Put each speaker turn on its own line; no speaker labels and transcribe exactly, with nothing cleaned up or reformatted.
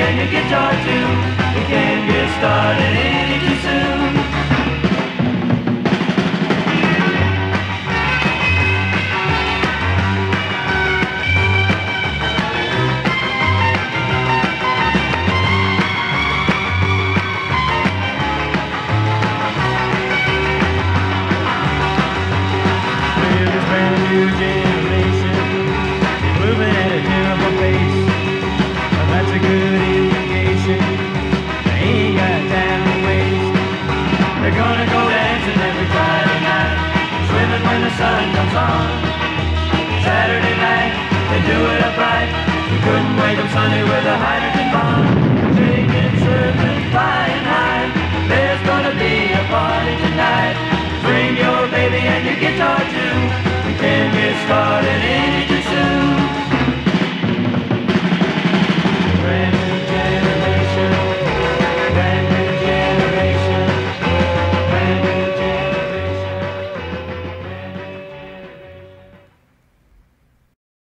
and your guitar too. We can't get started any too soon. New generation moving at a terrible pace. Well, that's a good indication they ain't got time to waste. They're gonna go dancing every Friday night, swimming when the sun comes on. Saturday night, they do it upright. You couldn't wake up Sunday with a hydrogen bomb. Drinking, surfing, flying high. There's gonna be a party tonight. Bring your baby and your guitar too. We can get started in